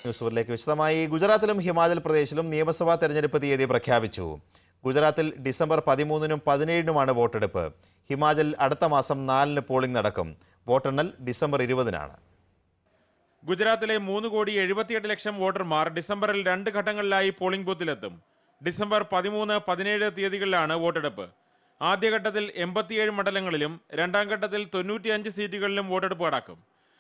News അവറിലേക്ക് വിശദമായി. ഗുജറാത്തിലും ഹിമാചൽ പ്രദേശിലും നിയമസഭാ തെരഞ്ഞെടുപ്പ് തീയതി പ്രഖ്യാപിച്ചു. ഗുജറാത്തിൽ ഡിസംബർ 13-നും 17-നുമാണ് വോട്ടെടുപ്പ്. ഹിമാചൽ അടുത്ത മാസം 4-ന് പോളിംഗ് നടക്കും. വോട്ടെണ്ണൽ ഡിസംബർ 20-നാണ്. ഗുജറാത്തിലെ 3,78,00,000 വോട്ടർമാർ ഡിസംബറിൽ 2 ഘട്ടങ്ങളിലായി പോളിംഗ് ബൂത്തിലെത്തും. ഡിസംബർ 13, 17 തീയതികളിലാണ് വോട്ടെടുപ്പ്. ആദ്യഘട്ടത്തിൽ 87 മണ്ഡലങ്ങളിലും രണ്ടാം ഘട്ടത്തിൽ 95 സീറ്റുകളിലും വോട്ടെടുപ്പ് നടക്കും.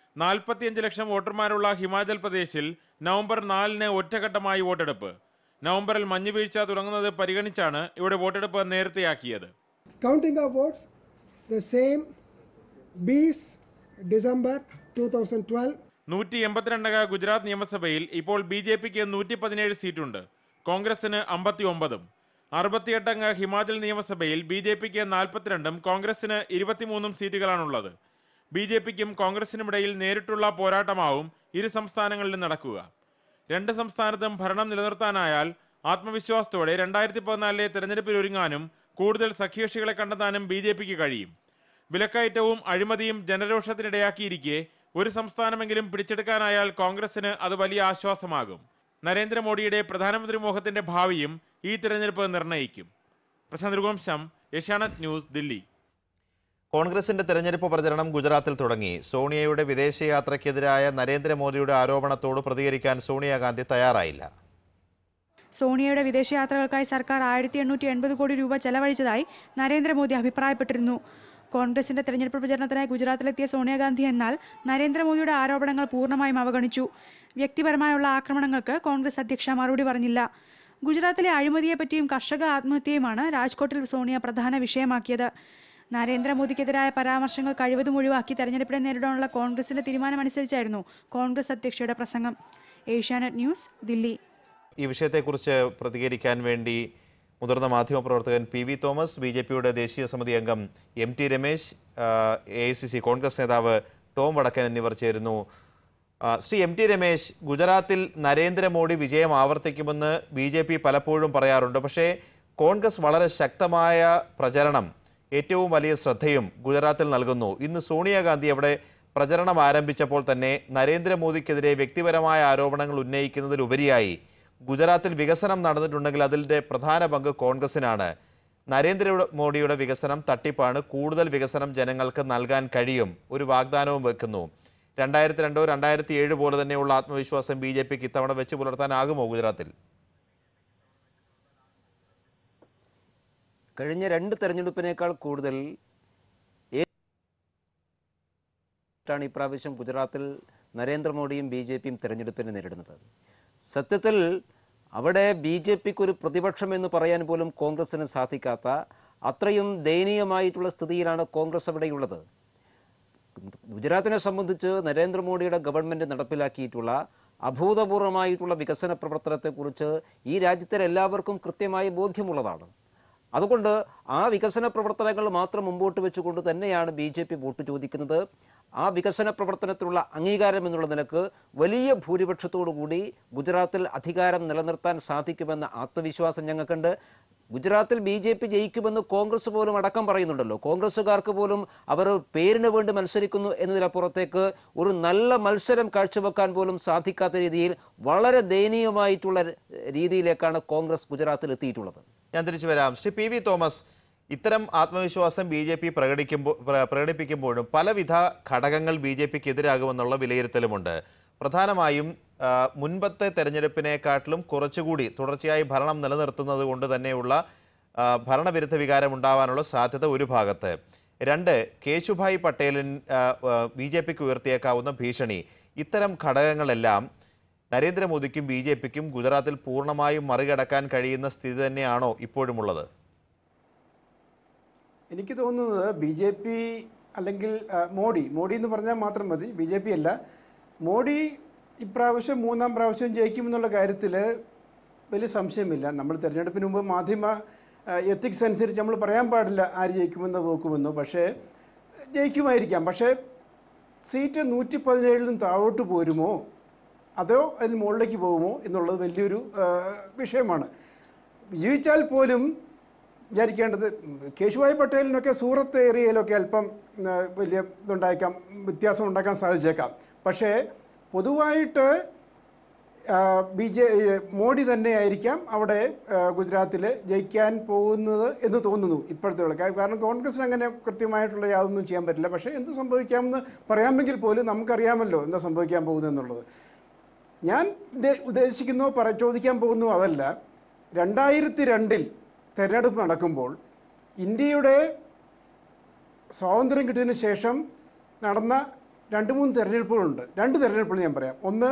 45 ലക്ഷം വോട്ടർമാരുള്ള ഹിമാചൽ പ്രദേശിൽ നവംബർ 4-ന് ഒറ്റഘട്ടമായി വോട്ടെടുപ്പ്. നവംബറിൽ മഞ്ഞുവീഴ്ച തുടങ്ങുന്നത് പരിഗണിച്ചാണ് ഇവിടെ വോട്ടെടുപ്പ് നേരത്തെയാക്കിയത്. Counting of votes the same 20 December 2012. 182 Gujarat നിയമസഭയിൽ ഇപ്പോൾ BJPക്ക് 117 സീറ്റുണ്ട്. കോൺഗ്രസിന് 59. 68 ഹിമാചൽ നിയമസഭയിൽ BJPക്ക് 42-ഉം കോൺഗ്രസിന് 23 സീറ്റുകളാണുള്ളത്. BJPക്കും കോൺഗ്രസിനുമിടയിൽ നേരിട്ടുള്ള പോരാട്ടമാവും ഇരു സംസ്ഥാനങ്ങളിലും നടക്കുക. 2 സംസ്ഥാനത്തും ഭരണം നിലനിർത്താനായാൽ ആത്മവിശ്വാസത്തോടെ 2014 തെരഞ്ഞെടുപ്പിൽ ഒരുങ്ങാനും കൂടുതൽ സഖ്യകക്ഷികളെ കണ്ടെത്താനും BJPക്ക് കഴിയും. വിലക്കയറ്റവും അഴിമതിയും ജനരോഷത്തിനിടയാക്കിയിരിക്കെ ഒരു സംസ്ഥാനമെങ്കിലും പിടിച്ചെടുക്കാനായാൽ കോൺഗ്രസിന് അത് വലിയ ആശ്വാസമാകും. നരേന്ദ്രമോദിയുടെ പ്രധാനമന്ത്രി മോഹത്തിന്റെ ഭാവിയും ഈ തിരഞ്ഞെടുപ്പ് നിർണ്ണയിക്കും. പ്രശാന്ത് രഘുവംശം, ഏഷ്യാനെറ്റ് ന്യൂസ്, ദില്ലി. കോൺഗ്രസിന്റെ തെരഞ്ഞെടുപ്പ് പ്രചരണം ഗുജറാത്തിൽ തുടങ്ങി. സോണിയയുടെ വിദേശയാത്രയ്ക്കെതിരായ നരേന്ദ്രമോദിയുടെ ആരോപണത്തോട് പ്രതികരിക്കാൻ സോണിയാഗാന്ധി തയ്യാറായില്ല. സോണിയയുടെ വിദേശയാത്രകൾക്കായി സർക്കാർ 1880 കോടി രൂപ ചെലവഴിച്ചതായി നരേന്ദ്രമോദി അഭിപ്രായപ്പെട്ടിരുന്നു. കോൺഗ്രസിന്റെ തെരഞ്ഞെടുപ്പ് പ്രചരണത്തിനായി ഗുജറാത്തിലെത്തിയ സോണിയാഗാന്ധി എന്നാൽ നരേന്ദ്രമോദിയുടെ ആരോപണങ്ങൾ പൂർണ്ണമായും അവഗണിച്ചു. വ്യക്തിപരമായുള്ള ആക്രമണങ്ങൾക്ക് കോൺഗ്രസ് അധ്യക്ഷ മറുപടി പറഞ്ഞില്ല. ഗുജറാത്തിലെ അഴിമതിയെപ്പറ്റിയും കർഷക ആത്മഹത്യയുമാണ് രാജ്കോട്ടിൽ സോണിയ പ്രധാന വിഷയമാക്കിയത്. നരേന്ദ്രമോദിക്കെതിരായ പരാമർശങ്ങൾ കഴിവതും ഒഴിവാക്കി തെരഞ്ഞെടുപ്പിനെ നേരിടാനുള്ള കോൺഗ്രസിന്റെ തീരുമാനമനുസരിച്ചായിരുന്നു കോൺഗ്രസ് അധ്യക്ഷയുടെ പ്രസംഗം. ഏഷ്യാനെറ്റ് ന്യൂസ്, ദില്ലി. ഈ വിഷയത്തെക്കുറിച്ച് പ്രതികരിക്കാൻ വേണ്ടി മുതിർന്ന മാധ്യമപ്രവർത്തകൻ PV തോമസ്, BJPയുടെ ദേശീയ സമിതി അംഗം MT രമേശ്, AICC കോൺഗ്രസ് നേതാവ് ടോം വടക്കൻ എന്നിവർ ചേരുന്നു. ശ്രീ MT രമേശ്, ഗുജറാത്തിൽ നരേന്ദ്രമോദി വിജയം ആവർത്തിക്കുമെന്ന് BJP പലപ്പോഴും പറയാറുണ്ട്. പക്ഷേ കോൺഗ്രസ് വളരെ ശക്തമായ പ്രചരണം, ഏറ്റവും വലിയ ശ്രദ്ധയും ഗുജറാത്തിൽ നൽകുന്നു. ഇന്ന് സോണിയാഗാന്ധി അവിടെ പ്രചരണം ആരംഭിച്ചപ്പോൾ തന്നെ നരേന്ദ്രമോദിക്കെതിരെ വ്യക്തിപരമായ ആരോപണങ്ങൾ ഉന്നയിക്കുന്നതിലുപരിയായി ഗുജറാത്തിൽ വികസനം നടന്നിട്ടുണ്ടെങ്കിൽ അതിൻ്റെ പ്രധാന പങ്ക് കോൺഗ്രസിനാണ്. നരേന്ദ്രമോദിയുടെ വികസനം തട്ടിപ്പാണ്, കൂടുതൽ വികസനം ജനങ്ങൾക്ക് നൽകാൻ കഴിയും, ഒരു വാഗ്ദാനവും വെക്കുന്നു. 2002, 2007 പോലെ തന്നെയുള്ള ആത്മവിശ്വാസം BJPക്ക് ഇത്തവണ വെച്ച് പുലർത്താനാകുമോ ഗുജറാത്തിൽ? കഴിഞ്ഞ 2 തെരഞ്ഞെടുപ്പിനേക്കാൾ കൂടുതൽ ഇപ്രാവശ്യം ഗുജറാത്തിൽ നരേന്ദ്രമോദിയും BJPയും തെരഞ്ഞെടുപ്പിനെ നേരിടുന്നത്. സത്യത്തിൽ അവിടെ BJPക്ക് ഒരു പ്രതിപക്ഷം എന്ന് പറയാൻ പോലും കോൺഗ്രസിന് സാധിക്കാത്ത അത്രയും ദയനീയമായിട്ടുള്ള സ്ഥിതിയിലാണ് കോൺഗ്രസ് അവിടെയുള്ളത്. ഗുജറാത്തിനെ സംബന്ധിച്ച് നരേന്ദ്രമോദിയുടെ ഗവൺമെന്റ് നടപ്പിലാക്കിയിട്ടുള്ള അഭൂതപൂർവമായിട്ടുള്ള വികസന പ്രവർത്തനത്തെക്കുറിച്ച് ഈ രാജ്യത്തെ എല്ലാവർക്കും കൃത്യമായ ബോധ്യമുള്ളതാണ്. അതുകൊണ്ട് ആ വികസന പ്രവർത്തനങ്ങൾ മാത്രം മുമ്പോട്ട് വെച്ചുകൊണ്ട് തന്നെയാണ് BJP വോട്ട് ചോദിക്കുന്നത്. ആ വികസന പ്രവർത്തനത്തിലുള്ള അംഗീകാരം എന്നുള്ള നിലക്ക് വലിയ ഭൂരിപക്ഷത്തോടുകൂടി ഗുജറാത്തിൽ അധികാരം നിലനിർത്താൻ സാധിക്കുമെന്ന ആത്മവിശ്വാസം ഞങ്ങൾക്കുണ്ട്. ഗുജറാത്തിൽ BJP ജയിക്കുമെന്ന് കോൺഗ്രസ് പോലും അടക്കം പറയുന്നുണ്ടല്ലോ. കോൺഗ്രസ്സുകാർക്ക് പോലും അവർ പേരിന് വേണ്ടി മത്സരിക്കുന്നു എന്നതിനപ്പുറത്തേക്ക് ഒരു നല്ല മത്സരം കാഴ്ചവെക്കാൻ പോലും സാധിക്കാത്ത രീതിയിൽ വളരെ ദയനീയമായിട്ടുള്ള രീതിയിലേക്കാണ് കോൺഗ്രസ് ഗുജറാത്തിൽ എത്തിയിട്ടുള്ളത്. ഞാൻ തിരിച്ചു വരാം. ശ്രീ PV തോമസ്, ഇത്തരം ആത്മവിശ്വാസം BJP പ്രകടിപ്പിക്കുമ്പോഴും പലവിധ ഘടകങ്ങൾ BJPക്ക് എതിരാകുമെന്നുള്ള വിലയിരുത്തലുമുണ്ട്. പ്രധാനമായും മുൻപത്തെ തെരഞ്ഞെടുപ്പിനെക്കാട്ടിലും കുറച്ചുകൂടി തുടർച്ചയായി ഭരണം നിലനിർത്തുന്നത് കൊണ്ട് തന്നെയുള്ള ഭരണവിരുദ്ധ വികാരം ഉണ്ടാവാനുള്ള സാധ്യത ഒരു ഭാഗത്ത്. 2, കേശുഭായ് പട്ടേലിൻ BJPക്ക് ഉയർത്തിയേക്കാവുന്ന ഭീഷണി. ഇത്തരം ഘടകങ്ങളെല്ലാം നരേന്ദ്രമോദിക്കും BJPക്കും ഗുജറാത്തിൽ പൂർണ്ണമായും മറികടക്കാൻ കഴിയുന്ന സ്ഥിതി തന്നെയാണോ ഇപ്പോഴുമുള്ളത്? എനിക്ക് തോന്നുന്നത് BJP അല്ലെങ്കിൽ മോഡി എന്ന് പറഞ്ഞാൽ മാത്രം മതി, BJP അല്ല. മോഡി ഇപ്രാവശ്യം 3-ാം പ്രാവശ്യം ജയിക്കുമെന്നുള്ള കാര്യത്തിൽ വലിയ സംശയമില്ല. നമ്മൾ തെരഞ്ഞെടുപ്പിന് മുമ്പ് മാധ്യമ എത്തിക്സ് അനുസരിച്ച് നമ്മൾ പറയാൻ പാടില്ല ആര് ജയിക്കുമെന്നോ നോക്കുമെന്നോ. പക്ഷേ ജയിക്കുമായിരിക്കാം. പക്ഷേ സീറ്റ് 117-ലും താഴോട്ട് പോരുമോ അതോ അതിന് മുകളിലേക്ക് പോകുമോ എന്നുള്ളത് വലിയൊരു വിഷയമാണ്. വിജയിച്ചാൽ പോലും വിചാരിക്കേണ്ടത് കേശുഭായ് പട്ടേലിനൊക്കെ സൂറത്ത് ഏരിയയിലൊക്കെ അല്പം വലിയ വ്യത്യാസം ഉണ്ടാക്കാൻ സാധിച്ചേക്കാം. പക്ഷേ പൊതുവായിട്ട് മോഡി തന്നെയായിരിക്കാം അവിടെ ഗുജറാത്തിൽ ജയിക്കാൻ പോകുന്നത് എന്ന് തോന്നുന്നു ഇപ്പോഴത്തെ. കാരണം കോൺഗ്രസിന് അങ്ങനെ കൃത്യമായിട്ടുള്ള യാതൊന്നും ചെയ്യാൻ പറ്റില്ല. പക്ഷേ എന്ത് സംഭവിക്കാമെന്ന് പറയാമെങ്കിൽ പോലും നമുക്കറിയാമല്ലോ എന്താ സംഭവിക്കാൻ പോകുന്നത് എന്നുള്ളത്. ഞാൻ ഉദ്ദേശിക്കുന്നോ ചോദിക്കാൻ പോകുന്നു അതല്ല. 2002 തെരഞ്ഞെടുപ്പ് നടക്കുമ്പോൾ ഇന്ത്യയുടെ സ്വാതന്ത്ര്യം കിട്ടിയതിന് ശേഷം നടന്ന 2-3 തെരഞ്ഞെടുപ്പുകളുണ്ട്. 2 തെരഞ്ഞെടുപ്പുകൾ ഞാൻ പറയാം. ഒന്ന്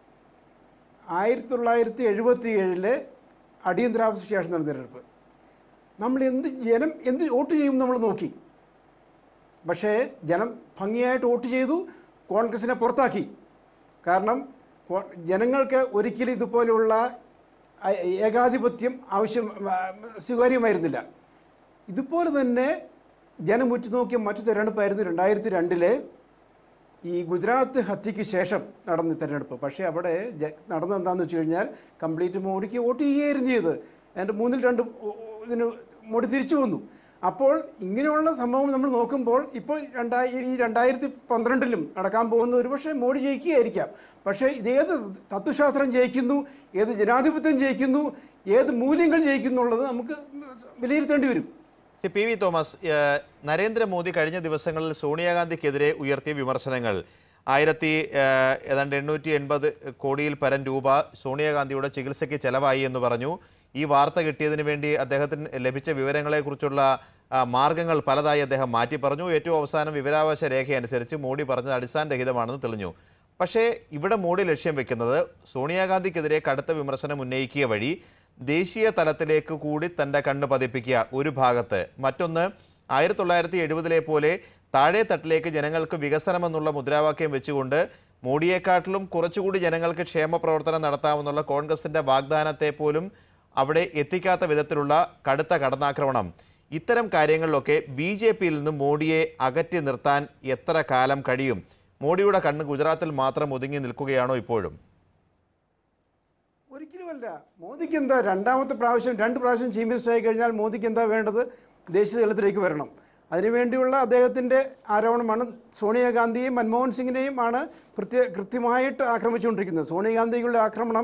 1977 അടിയന്തരാവസ്ഥ ശേഷം നടന്ന തെരഞ്ഞെടുപ്പ്. നമ്മൾ ജനം എന്ത് വോട്ട് ചെയ്യും നമ്മൾ നോക്കി. പക്ഷേ ജനം ഭംഗിയായിട്ട് വോട്ട് ചെയ്തു, കോൺഗ്രസിനെ പുറത്താക്കി. കാരണം ജനങ്ങൾക്ക് ഒരിക്കലും ഇതുപോലെയുള്ള ഏകാധിപത്യം സ്വീകാര്യമായിരുന്നില്ല. ഇതുപോലെ തന്നെ ജനം ഉറ്റുനോക്കിയ മറ്റു തെരഞ്ഞെടുപ്പായിരുന്നു 2002 ഈ ഗുജറാത്ത് ഹത്യയ്ക്ക് ശേഷം നടന്ന തെരഞ്ഞെടുപ്പ്. പക്ഷേ അവിടെ നടന്നത് എന്താണെന്ന് വെച്ച് കഴിഞ്ഞാൽ കംപ്ലീറ്റ് മോഡിക്ക് വോട്ട് ചെയ്യുകയായിരുന്നു ചെയ്തത്. അതിൻ്റെ 2 ഇതിന് മോഡി തിരിച്ചു വന്നു. അപ്പോൾ ഇങ്ങനെയുള്ള സംഭവം നമ്മൾ നോക്കുമ്പോൾ ഇപ്പോൾ 2012 നടക്കാൻ പോകുന്ന ഒരുപക്ഷെ മോഡി ജയിക്കുകയായിരിക്കാം. പക്ഷേ ഇതേത് തത്വശാസ്ത്രം ജയിക്കുന്നു, ഏത് ജനാധിപത്യം ജയിക്കുന്നു, ഏത് മൂല്യങ്ങൾ ജയിക്കുന്നു എന്നുള്ളത് നമുക്ക് വിലയിരുത്തേണ്ടി വരും. പി വി തോമസ്, നരേന്ദ്രമോദി കഴിഞ്ഞ ദിവസങ്ങളിൽ സോണിയാഗാന്ധിക്കെതിരെ ഉയർത്തിയ വിമർശനങ്ങൾ 880 കോടിയിൽ പരം രൂപ സോണിയാഗാന്ധിയുടെ ചികിത്സയ്ക്ക് ചെലവായി എന്ന് പറഞ്ഞു. ഈ വാർത്ത കിട്ടിയതിന് വേണ്ടി അദ്ദേഹത്തിന് ലഭിച്ച വിവരങ്ങളെക്കുറിച്ചുള്ള മാർഗങ്ങൾ പലതായി അദ്ദേഹം മാറ്റി പറഞ്ഞു. ഏറ്റവും അവസാനം വിവരാവകാശ രേഖയനുസരിച്ച് മോഡി പറഞ്ഞത് അടിസ്ഥാനരഹിതമാണെന്ന് തെളിഞ്ഞു. പക്ഷേ ഇവിടെ മോഡി ലക്ഷ്യം വെക്കുന്നത് സോണിയാഗാന്ധിക്കെതിരെ കടുത്ത വിമർശനം ഉന്നയിക്കുക വഴി ദേശീയ തലത്തിലേക്ക് കൂടി തൻ്റെ കണ്ണ് പതിപ്പിക്കുക ഒരു ഭാഗത്ത്, മറ്റൊന്ന് 1970 പോലെ താഴെ തട്ടിലേക്ക് ജനങ്ങൾക്ക് വികസനമെന്നുള്ള മുദ്രാവാക്യം വെച്ചുകൊണ്ട് മോഡിയെക്കാട്ടിലും കുറച്ചുകൂടി ജനങ്ങൾക്ക് ക്ഷേമ പ്രവർത്തനം നടത്താമെന്നുള്ള കോൺഗ്രസിൻ്റെ വാഗ്ദാനത്തെ പോലും അവിടെ എത്തിക്കാത്ത വിധത്തിലുള്ള കടുത്ത കടന്നാക്രമണം, ഇത്തരം കാര്യങ്ങളിലൊക്കെ BJPയിൽ നിന്നും മോഡിയെ അകറ്റി നിർത്താൻ എത്ര കാലം കഴിയും? മോഡിയുടെ കണ്ണ് ഗുജറാത്തിൽ മാത്രം ഒതുങ്ങി നിൽക്കുകയാണോ ഇപ്പോഴും? ഒരിക്കലുമല്ല. മോദിക്ക് എന്താ 2 പ്രാവശ്യം ചീഫ് മിനിസ്റ്റർ ആയി കഴിഞ്ഞാൽ മോദിക്ക് എന്താ വേണ്ടത്? ദേശീയ തലത്തിലേക്ക് വരണം. അതിനുവേണ്ടിയുള്ള അദ്ദേഹത്തിൻ്റെ ആരോപണമാണ്. സോണിയാഗാന്ധിയെയും മൻമോഹൻ സിംഗിനെയും ആണ് കൃത്യമായിട്ട് ആക്രമിച്ചുകൊണ്ടിരിക്കുന്നത്. സോണിയാഗാന്ധിയുടെ ആക്രമണം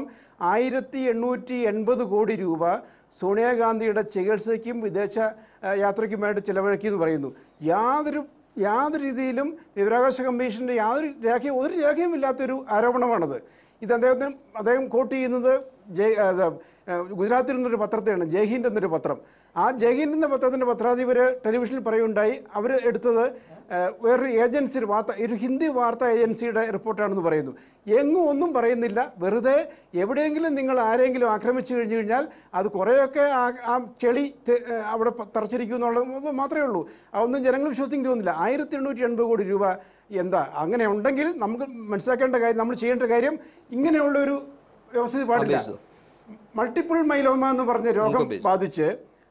1880 കോടി രൂപ സോണിയാഗാന്ധിയുടെ ചികിത്സയ്ക്കും വിദേശ യാത്രയ്ക്കുമായിട്ട് ചിലവഴിക്കുമെന്ന് പറയുന്നു. യാതൊരു രീതിയിലും വിവരാവകാശ കമ്മീഷൻ്റെ ഒരു രേഖയും ഇല്ലാത്തൊരു ആരോപണമാണത്. ഇത് അദ്ദേഹം കോട്ട് ചെയ്യുന്നത് ഗുജറാത്തിൽ നിന്നൊരു പത്രത്തെയാണ്, ജയ്ഹിന്ദ് എന്നൊരു പത്രം. ആ ജയ്ഹിന്ദ് എന്ന പത്രത്തിൻ്റെ പത്രാധിപർ ടെലിവിഷനിൽ പറയുണ്ടായി അവർ എടുത്തത് വേറൊരു ഏജൻസി ഒരു ഹിന്ദി വാർത്താ ഏജൻസിയുടെ റിപ്പോർട്ടാണെന്ന് പറയുന്നു. എങ്ങും ഒന്നും പറയുന്നില്ല. വെറുതെ എവിടെയെങ്കിലും നിങ്ങൾ ആരെങ്കിലും ആക്രമിച്ചു കഴിഞ്ഞു കഴിഞ്ഞാൽ അത് കുറേയൊക്കെ ആ ചെളി അവിടെ തറച്ചിരിക്കും എന്നുള്ളത് മാത്രമേ ഉള്ളൂ. അതൊന്നും ജനങ്ങൾ വിശ്വസിക്കേണ്ടി വന്നില്ല. 1880 കോടി രൂപ എന്താ? അങ്ങനെ ഉണ്ടെങ്കിൽ നമുക്ക് മനസ്സിലാക്കേണ്ട കാര്യം, നമ്മൾ ചെയ്യേണ്ട കാര്യം ഇങ്ങനെയുള്ളൊരു വ്യവസ്ഥ പാടില്ല. മൾട്ടിപ്പിൾ മൈലോമ എന്ന് പറഞ്ഞ രോഗം ബാധിച്ച്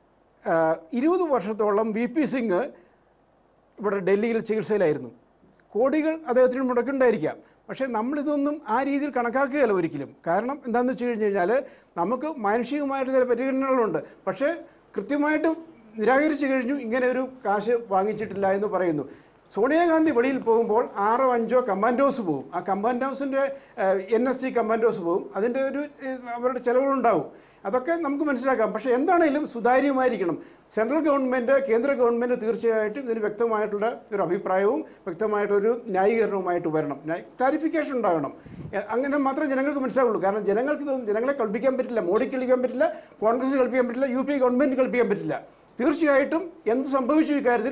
20 വർഷത്തോളം VP സിംഗ് ഇവിടെ ഡൽഹിയിൽ ചികിത്സയിലായിരുന്നു. കോടികൾ അദ്ദേഹത്തിന് മുടക്കുണ്ടായിരിക്കാം. പക്ഷേ നമ്മളിതൊന്നും ആ രീതിയിൽ കണക്കാക്കുകയല്ല ഒരിക്കലും. കാരണം എന്താണെന്ന് വെച്ച് കഴിഞ്ഞ് കഴിഞ്ഞാൽ നമുക്ക് മാനുഷികമായിട്ട് ചില പരിഗണനകളുണ്ട്. പക്ഷേ കൃത്യമായിട്ട് നിരാകരിച്ചു കഴിഞ്ഞു. ഇങ്ങനെ ഒരു കാശ് വാങ്ങിച്ചിട്ടില്ല എന്ന് പറയുന്നു. സോണിയാഗാന്ധി വെളിയിൽ പോകുമ്പോൾ 6-5 കമാൻഡോസ് പോകും. ആ കമാൻഡോസിൻ്റെ NSC കമാൻഡോസ് പോകും. അതിൻ്റെ അവരുടെ ചിലവുകളുണ്ടാവും. അതൊക്കെ നമുക്ക് മനസ്സിലാക്കാം. പക്ഷേ എന്താണെങ്കിലും സുതാര്യമായിരിക്കണം. സെൻട്രൽ ഗവൺമെൻറ്, കേന്ദ്ര ഗവൺമെൻറ് തീർച്ചയായിട്ടും ഇതിന് വ്യക്തമായിട്ടുള്ള ഒരു അഭിപ്രായവും വ്യക്തമായിട്ടൊരു ന്യായീകരണവുമായിട്ട് വരണം. ക്ലാരിഫിക്കേഷൻ ഉണ്ടാകണം. അങ്ങനെ മാത്രമേ ജനങ്ങൾക്ക് മനസ്സിലാവുള്ളൂ. കാരണം ജനങ്ങളെ കളിപ്പിക്കാൻ പറ്റില്ല. മോഡി കളിക്കാൻ പറ്റില്ല, കോൺഗ്രസ് കളിപ്പിക്കാൻ പറ്റില്ല, UP ഗവൺമെൻറ് കളിപ്പിക്കാൻ പറ്റില്ല. തീർച്ചയായിട്ടും എന്ത് സംഭവിച്ചു ഇക്കാര്യത്തിൽ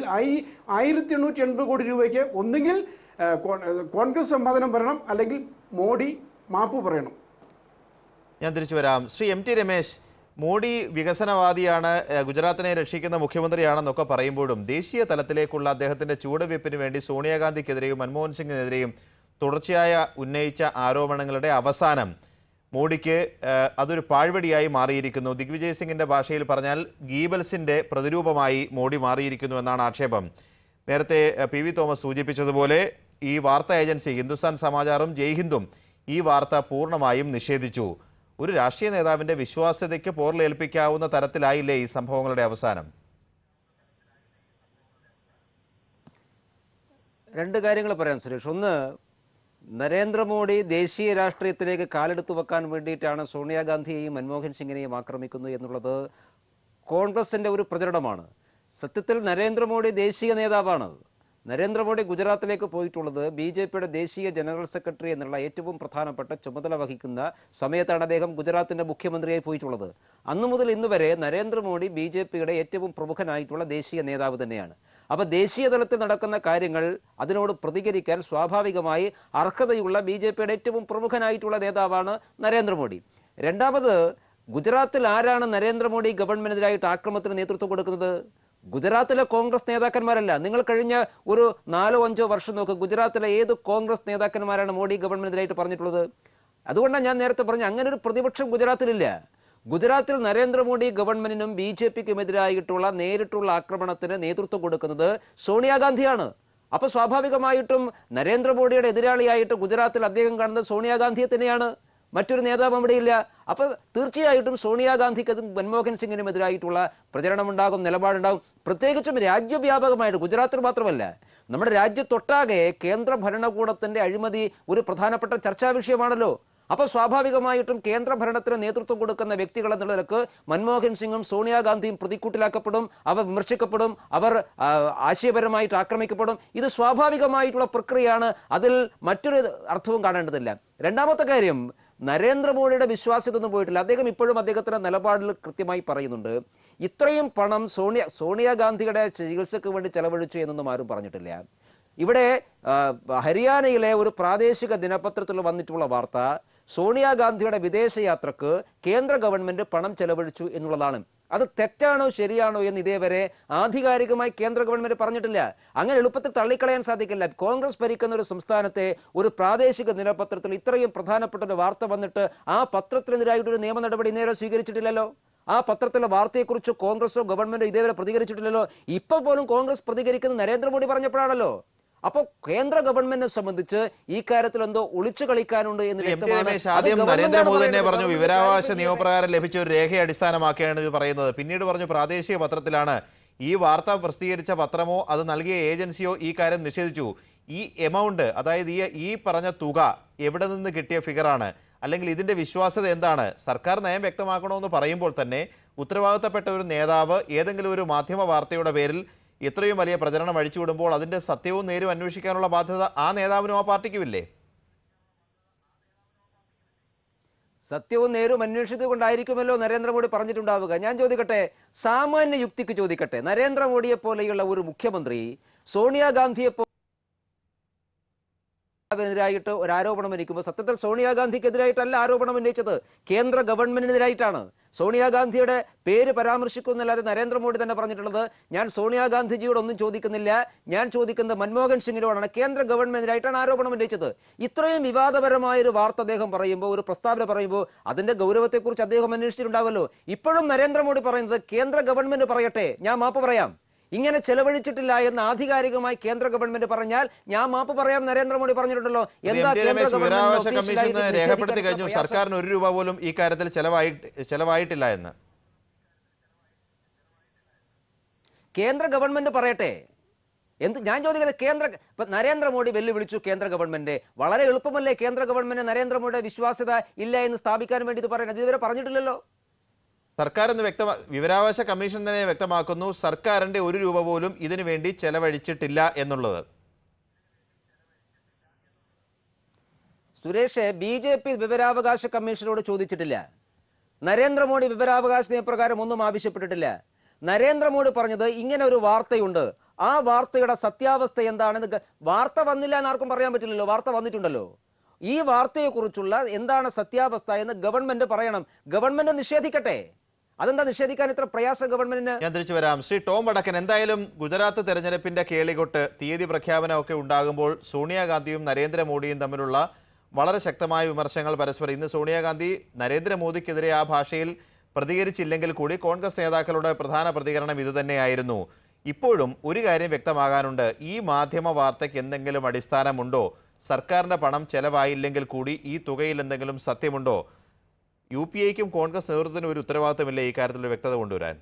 1880 കോടി രൂപയ്ക്ക് ഒന്നുകിൽ കോൺഗ്രസ് സമ്പാദനം പറയണം, അല്ലെങ്കിൽ മോഡി മാപ്പ് പറയണം. ഞാൻ തിരിച്ചു വരാം. ശ്രീ MT രമേശ്, മോഡി വികസനവാദിയാണ്, ഗുജറാത്തിനെ രക്ഷിക്കുന്ന മുഖ്യമന്ത്രിയാണെന്നൊക്കെ പറയുമ്പോഴും ദേശീയ തലത്തിലേക്കുള്ള അദ്ദേഹത്തിൻ്റെ ചുവടുവയ്പ്പിന് വേണ്ടി സോണിയാഗാന്ധിക്കെതിരെയും മൻമോഹൻ സിംഗിനെതിരെയും തുടർച്ചയായ ഉന്നയിച്ച ആരോപണങ്ങളുടെ അവസാനം മോഡിക്ക് അതൊരു പാഴ്വടിയായി മാറിയിരിക്കുന്നു. ദിഗ്വിജയ് സിംഗിൻ്റെ ഭാഷയിൽ പറഞ്ഞാൽ ഗീബൽസിൻ്റെ പ്രതിരൂപമായി മോഡി മാറിയിരിക്കുന്നു എന്നാണ് ആക്ഷേപം. നേരത്തെ PV തോമസ് സൂചിപ്പിച്ചതുപോലെ ഈ വാർത്താ ഏജൻസി ഹിന്ദുസ്ഥാൻ സമാചാറും ജയ്ഹിന്ദും ഈ വാർത്ത പൂർണ്ണമായും നിഷേധിച്ചു. ഒരു രാഷ്ട്രീയ നേതാവിൻ്റെ വിശ്വാസ്യതയ്ക്ക് പോറലേൽപ്പിക്കാവുന്ന തരത്തിലായില്ലേ ഈ സംഭവങ്ങളുടെ അവസാനം? 2 കാര്യങ്ങൾ പറയാം സുരേഷ്. ഒന്ന്, നരേന്ദ്രമോദി ദേശീയ രാഷ്ട്രീയത്തിലേക്ക് കാലെടുത്തു വെക്കാൻ വേണ്ടിയിട്ടാണ് സോണിയാഗാന്ധിയെയും മൻമോഹൻ സിംഗിനെയും ആക്രമിക്കുന്നത് എന്നുള്ളത് കോൺഗ്രസിന്റെ ഒരു പ്രചരണമാണ്. സത്യത്തിൽ നരേന്ദ്രമോദി ദേശീയ നേതാവാണ്. നരേന്ദ്രമോദി ഗുജറാത്തിലേക്ക് പോയിട്ടുള്ളത് BJPയുടെ ദേശീയ ജനറൽ സെക്രട്ടറി എന്നുള്ള ഏറ്റവും പ്രധാനപ്പെട്ട ചുമതല വഹിക്കുന്ന സമയത്താണ് അദ്ദേഹം ഗുജറാത്തിന്റെ മുഖ്യമന്ത്രിയായി പോയിട്ടുള്ളത്. അന്നു മുതൽ ഇന്ന് വരെ നരേന്ദ്രമോദി BJPയുടെ ഏറ്റവും പ്രമുഖനായിട്ടുള്ള ദേശീയ നേതാവ് തന്നെയാണ്. അപ്പോൾ ദേശീയ തലത്തിൽ നടക്കുന്ന കാര്യങ്ങൾ അതിനോട് പ്രതികരിക്കാൻ സ്വാഭാവികമായി അർഹതയുള്ള BJPയുടെ ഏറ്റവും പ്രമുഖനായിട്ടുള്ള നേതാവാണ് നരേന്ദ്രമോദി. രണ്ടാമത്, ഗുജറാത്തിൽ ആരാണ് നരേന്ദ്രമോദി ഗവൺമെന്റിനെതിരായിട്ട് ആക്രമണത്തിന് നേതൃത്വം കൊടുക്കുന്നത്? ഗുജറാത്തിലെ കോൺഗ്രസ് നേതാക്കന്മാരല്ല. നിങ്ങൾ കഴിഞ്ഞ ഒരു 4-5 വർഷം നോക്ക്, ഗുജറാത്തിലെ ഏത് കോൺഗ്രസ് നേതാക്കന്മാരാണ് മോഡി ഗവൺമെന്റിനെതിരായിട്ട് പറഞ്ഞിട്ടുള്ളത്? അതുകൊണ്ടാണ് ഞാൻ നേരത്തെ പറഞ്ഞ അങ്ങനെ ഒരു പ്രതിപക്ഷം ഗുജറാത്തിലില്ല. ഗുജറാത്തിൽ നരേന്ദ്രമോദി ഗവൺമെന്റിനും BJPക്കും എതിരായിട്ടുള്ള നേരിട്ടുള്ള ആക്രമണത്തിന് നേതൃത്വം കൊടുക്കുന്നത് സോണിയാഗാന്ധിയാണ്. അപ്പൊ സ്വാഭാവികമായിട്ടും നരേന്ദ്രമോദിയുടെ എതിരാളിയായിട്ട് ഗുജറാത്തിൽ അദ്ദേഹം കാണുന്നത് സോണിയാഗാന്ധിയെ തന്നെയാണ്. മറ്റൊരു നേതാവ് അവിടെയില്ല. അപ്പോൾ തീർച്ചയായിട്ടും സോണിയാഗാന്ധിക്ക് മൻമോഹൻ സിംഗിനും എതിരായിട്ടുള്ള പ്രചരണമുണ്ടാകും, നിലപാടുണ്ടാകും. പ്രത്യേകിച്ചും രാജ്യവ്യാപകമായിട്ട്, ഗുജറാത്തിൽ മാത്രമല്ല, നമ്മുടെ രാജ്യത്തൊട്ടാകെ കേന്ദ്ര ഭരണകൂടത്തിന്റെ അഴിമതി ഒരു പ്രധാനപ്പെട്ട ചർച്ചാ വിഷയമാണല്ലോ. അപ്പോൾ സ്വാഭാവികമായിട്ടും കേന്ദ്ര ഭരണത്തിന് നേതൃത്വം കൊടുക്കുന്ന വ്യക്തികൾ എന്നുള്ള നിലക്ക് മൻമോഹൻ സിംഗും സോണിയാഗാന്ധിയും പ്രതിക്കൂട്ടിലാക്കപ്പെടും, അവർ വിമർശിക്കപ്പെടും, അവർ ആശയപരമായിട്ട് ആക്രമിക്കപ്പെടും. ഇത് സ്വാഭാവികമായിട്ടുള്ള പ്രക്രിയയാണ്. അതിൽ മറ്റൊരു അർത്ഥവും കാണേണ്ടതില്ല. രണ്ടാമത്തെ കാര്യം, നരേന്ദ്രമോദിയുടെ വിശ്വാസ്യത ഒന്നും പോയിട്ടില്ല. അദ്ദേഹം ഇപ്പോഴും അദ്ദേഹത്തിന്റെ നിലപാടിൽ കൃത്യമായി പറയുന്നുണ്ട്, ഇത്രയും പണം സോണിയാഗാന്ധിയുടെ ചികിത്സയ്ക്ക് വേണ്ടി ചെലവഴിച്ചു എന്നൊന്നും ആരും പറഞ്ഞിട്ടില്ല. ഇവിടെ ഹരിയാനയിലെ ഒരു പ്രാദേശിക ദിനപത്രത്തിൽ വന്നിട്ടുള്ള വാർത്ത, സോണിയാഗാന്ധിയുടെ വിദേശയാത്രക്ക് കേന്ദ്ര ഗവൺമെന്റ് പണം ചെലവഴിച്ചു എന്നുള്ളതാണ്. അത് തെറ്റാണോ ശരിയാണോ എന്ന് ഇതേവരെ ആധികാരികമായി കേന്ദ്ര ഗവൺമെന്റ് പറഞ്ഞിട്ടില്ല. അങ്ങനെ എളുപ്പത്തിൽ തള്ളിക്കളയാൻ സാധിക്കില്ല. കോൺഗ്രസ് ഭരിക്കുന്ന ഒരു സംസ്ഥാനത്തെ ഒരു പ്രാദേശിക ദിനപത്രത്തിൽ ഇത്രയും പ്രധാനപ്പെട്ട ഒരു വാർത്ത വന്നിട്ട് ആ പത്രത്തിനെതിരായിട്ടൊരു നിയമ നടപടി ഇന്നേരെ സ്വീകരിച്ചിട്ടില്ലല്ലോ. ആ പത്രത്തിലെ വാർത്തയെക്കുറിച്ച് കോൺഗ്രസോ ഗവൺമെന്റോ ഇതേവരെ പ്രതികരിച്ചിട്ടില്ലല്ലോ. ഇപ്പോൾ പോലും കോൺഗ്രസ് പ്രതികരിക്കുന്നത് നരേന്ദ്രമോദി പറഞ്ഞപ്പോഴാണല്ലോ. അപ്പോൾ കേന്ദ്ര ഗവൺമെന്റിനെ സംബന്ധിച്ച് ഈ കാര്യത്തിൽ എന്തോ ഒളിച്ചു കളിക്കാനുണ്ട് എന്ന് രമേശ്, ആദ്യം നരേന്ദ്രമോദി തന്നെ പറഞ്ഞു വിവരാവകാശ നിയമപ്രകാരം ലഭിച്ച ഒരു രേഖയെ അടിസ്ഥാനമാക്കിയാണ് ഇത് പറയുന്നത്. പിന്നീട് പറഞ്ഞു പ്രാദേശിക പത്രത്തിലാണ്. ഈ വാർത്ത പ്രസിദ്ധീകരിച്ച പത്രമോ അത് നൽകിയ ഏജൻസിയോ ഈ കാര്യം നിഷേധിച്ചു. ഈ എമൗണ്ട്, അതായത് ഈ പറഞ്ഞ തുക എവിടെ നിന്ന് കിട്ടിയ ഫിഗറാണ്, അല്ലെങ്കിൽ ഇതിന്റെ വിശ്വാസ്യത എന്താണ്? സർക്കാർ നയം വ്യക്തമാക്കണമെന്ന് പറയുമ്പോൾ തന്നെ ഉത്തരവാദിത്തപ്പെട്ട ഒരു നേതാവ് ഏതെങ്കിലും ഒരു മാധ്യമ വാർത്തയുടെ പേരിൽ ഇത്രയും വലിയ പ്രചരണം അഴിച്ചുവിടുമ്പോൾ അതിന്റെ സത്യവും നേരും അന്വേഷിക്കാനുള്ള ബാധ്യത ആ നേതാവിനും ആ പാർട്ടിക്കുമില്ലേ? സത്യവും നേരും അന്വേഷിച്ചത് കൊണ്ടായിരിക്കുമല്ലോ നരേന്ദ്രമോദി പറഞ്ഞിട്ടുണ്ടാവുക. ഞാൻ ചോദിക്കട്ടെ, സാമാന്യ യുക്തിക്ക് ചോദിക്കട്ടെ, നരേന്ദ്രമോദിയെ പോലെയുള്ള ഒരു മുഖ്യമന്ത്രി സോണിയാഗാന്ധിയെ ായിട്ട് ഒരു ആരോപണം ഉന്നയിക്കുമ്പോൾ സത്യത്തിൽ സോണിയാഗാന്ധിക്കെതിരായിട്ടല്ല ആരോപണം ഉന്നയിച്ചത്, കേന്ദ്ര ഗവൺമെന്റിനെതിരായിട്ടാണ്. സോണിയാഗാന്ധിയുടെ പേര് പരാമർശിക്കുന്നല്ലാതെ നരേന്ദ്രമോദി തന്നെ പറഞ്ഞിട്ടുള്ളത്, ഞാൻ സോണിയാഗാന്ധിജിയോട് ഒന്നും ചോദിക്കുന്നില്ല, ഞാൻ ചോദിക്കുന്നത് മൻമോഹൻ സിംഗിനോടാണ്, കേന്ദ്ര ഗവൺമെന്റിനായിട്ടാണ് ആരോപണം ഉന്നയിച്ചത്. ഇത്രയും വിവാദപരമായ ഒരു വാർത്ത അദ്ദേഹം പറയുമ്പോൾ, ഒരു പ്രസ്താവന പറയുമ്പോൾ അതിന്റെ ഗൗരവത്തെക്കുറിച്ച് അദ്ദേഹം അന്വേഷിച്ചിട്ടുണ്ടാവല്ലോ. ഇപ്പോഴും നരേന്ദ്രമോദി പറയുന്നത് കേന്ദ്ര ഗവൺമെന്റ് പറയട്ടെ, ഞാൻ മാപ്പ് പറയാം. ഇങ്ങനെ ചെലവഴിച്ചിട്ടില്ല എന്ന് ആധികാരികമായി കേന്ദ്ര ഗവൺമെന്റ് പറഞ്ഞാൽ ഞാൻ മാപ്പ് പറയാം നരേന്ദ്രമോദി പറഞ്ഞിട്ടുണ്ടല്ലോ. വിവരാവകാശ കമ്മീഷൻ രേഖപ്പെടുത്തി കഴിഞ്ഞു സർക്കാരിന് 1 രൂപ പോലും ഈ കാര്യത്തിൽ ചെലവായിട്ടില്ല എന്ന്. കേന്ദ്ര ഗവൺമെന്റ് പറയട്ടെ. ഞാൻ ചോദിക്കുന്നത്, നരേന്ദ്രമോദി വെല്ലുവിളിച്ചു കേന്ദ്ര ഗവൺമെന്റ്. വളരെ എളുപ്പമല്ലേ കേന്ദ്ര ഗവൺമെന്റ് നരേന്ദ്രമോദിയുടെ വിശ്വാസ്യത ഇല്ല എന്ന് സ്ഥാപിക്കാൻ വേണ്ടി ഇത് പറയുന്നത്? ഇതുവരെ പറഞ്ഞിട്ടില്ലല്ലോ. സർക്കാർ എന്ന് വിവരാവകാശ കമ്മീഷൻ തന്നെ വ്യക്തമാക്കുന്നു, സർക്കാരിന്റെ 1 രൂപ പോലും ഇതിനു വേണ്ടി ചെലവഴിച്ചിട്ടില്ല എന്നുള്ളത്. സുരേഷ്, BJP വിവരാവകാശ കമ്മീഷനോട് ചോദിച്ചിട്ടില്ല. നരേന്ദ്രമോദി വിവരാവകാശ നിയമപ്രകാരം ഒന്നും ആവശ്യപ്പെട്ടിട്ടില്ല. നരേന്ദ്രമോദി പറഞ്ഞത് ഇങ്ങനെ ഒരു വാർത്തയുണ്ട്, ആ വാർത്തയുടെ സത്യാവസ്ഥ എന്താണെന്ന്. വാർത്ത വന്നില്ല എന്ന് ആർക്കും പറയാൻ പറ്റില്ലല്ലോ, വാർത്ത വന്നിട്ടുണ്ടല്ലോ. ഈ വാർത്തയെക്കുറിച്ചുള്ള എന്താണ് സത്യാവസ്ഥ എന്ന് ഗവൺമെന്റ് പറയണം. ഗവൺമെന്റ് നിഷേധിക്കട്ടെ. അതെന്താ നിഷേധിക്കാൻ ഇത്ര പ്രയാസം ഗവൺമെന്റിന്? ഞാൻ തിരിച്ചു വരാം. ശ്രീ ടോം വടക്കൻ, എന്തായാലും ഗുജറാത്ത് തെരഞ്ഞെടുപ്പിന്റെ കേളികൊട്ട് തീയതി പ്രഖ്യാപനമൊക്കെ ഉണ്ടാകുമ്പോൾ സോണിയാഗാന്ധിയും നരേന്ദ്രമോദിയും തമ്മിലുള്ള വളരെ ശക്തമായ വിമർശനങ്ങൾ പരസ്പരം. ഇന്ന് സോണിയാഗാന്ധി നരേന്ദ്രമോദിക്കെതിരെ ആ ഭാഷയിൽ പ്രതികരിച്ചില്ലെങ്കിൽ കൂടി കോൺഗ്രസ് നേതാക്കളുടെ പ്രധാന പ്രതികരണം ഇതുതന്നെയായിരുന്നു. ഇപ്പോഴും ഒരു കാര്യം വ്യക്തമാകാനുണ്ട്, ഈ മാധ്യമ വാർത്തയ്ക്ക് എന്തെങ്കിലും അടിസ്ഥാനമുണ്ടോ? സർക്കാരിന്റെ പണം ചെലവായില്ലെങ്കിൽ കൂടി ഈ തുകയിൽ എന്തെങ്കിലും സത്യമുണ്ടോ? UPAയ്ക്കും കോൺഗ്രസ് നേതൃത്വത്തിനും ഒരു ഉത്തരവാദിത്തമില്ലേ ഈ കാര്യത്തിൽ വ്യക്തത കൊണ്ടുവരാൻ?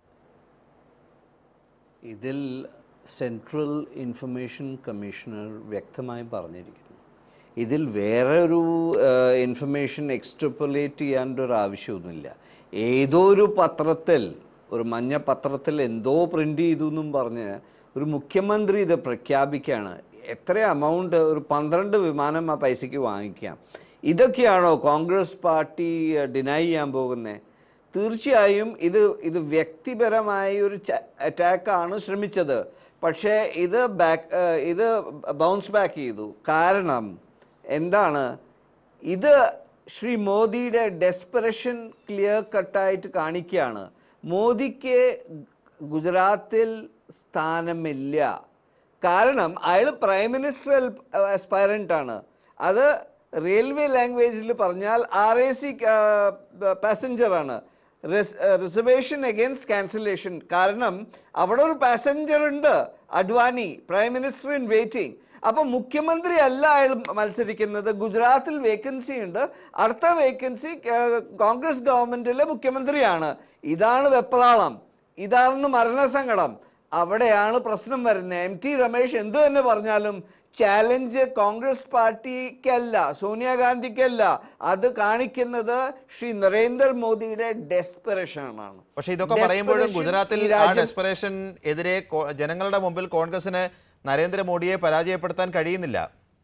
ഇതിൽ സെൻട്രൽ ഇൻഫർമേഷൻ കമ്മീഷണർ വ്യക്തമായി പറഞ്ഞിരിക്കുന്നു, ഇതിൽ വേറെ ഒരു ഇൻഫർമേഷൻ എക്സ്ട്രപ്പുലേറ്റ് ചെയ്യാൻ്റെ ഒരു ആവശ്യമൊന്നുമില്ല. ഏതോ ഒരു പത്രത്തിൽ, ഒരു മഞ്ഞ പത്രത്തിൽ എന്തോ പ്രിൻ്റ് ചെയ്തു എന്നും പറഞ്ഞ് ഒരു മുഖ്യമന്ത്രി ഇത് പ്രഖ്യാപിക്കുകയാണ്. എത്ര എമൗണ്ട്, ഒരു 12 വിമാനം ആ പൈസയ്ക്ക് വാങ്ങിക്കാം. ഇതൊക്കെയാണോ കോൺഗ്രസ് പാർട്ടി ഡിനൈ ചെയ്യാൻ പോകുന്നത്? തീർച്ചയായും ഇത് വ്യക്തിപരമായ ഒരു അറ്റാക്കാണ് ശ്രമിച്ചത്. പക്ഷേ ഇത് ബൗൺസ് ബാക്ക് ചെയ്തു. കാരണം എന്താണ്? ഇത് ശ്രീ മോദിയുടെ ഡെസ്പറേഷൻ ക്ലിയർ കട്ടായിട്ട് കാണിക്കുകയാണ്. മോദിക്ക് ഗുജറാത്തിൽ സ്ഥാനമില്ല. കാരണം അയാൾ പ്രൈം മിനിസ്റ്റർ ആസ്പയറൻ്റ് ആണ്. അത് റെയിൽവേ ലാംഗ്വേജിൽ പറഞ്ഞാൽ RAC പാസഞ്ചറാണ്. Reservation against cancellation. കാരണം അവിടെ ഒരു പാസഞ്ചർ ഉണ്ട്, Advani, prime minister in waiting. അപ്പൊ മുഖ്യമന്ത്രി അല്ല അയാൾ മത്സരിക്കുന്നത്. ഗുജറാത്തിൽ വേക്കൻസി ഉണ്ട്. അടുത്ത വേക്കൻസി കോൺഗ്രസ് ഗവൺമെന്റിലെ മുഖ്യമന്ത്രിയാണ്. ഇതാണ് വെപ്രാളം, ഇതാണ് മരണസങ്കടം. അവിടെയാണ് പ്രശ്നം വരുന്നത്. MT രമേശ് എന്തു തന്നെ പറഞ്ഞാലും ചാലഞ്ച് കോൺഗ്രസ് പാർട്ടിക്കല്ല, സോണിയാഗാന്ധിക്കല്ല. അത് കാണിക്കുന്നത് ശ്രീ നരേന്ദ്രമോദിയുടെ ഡെസ്പറേഷനാണ്. പക്ഷെ ഇതൊക്കെ പറയുമ്പോഴും ഗുജറാത്തിൽ ആ ഡെസ്പറേഷൻ എതിരെ ജനങ്ങളുടെ മുമ്പിൽ കോൺഗ്രസിന് നരേന്ദ്രമോദിയെ പരാജയപ്പെടുത്താൻ കഴിയുന്നില്ല.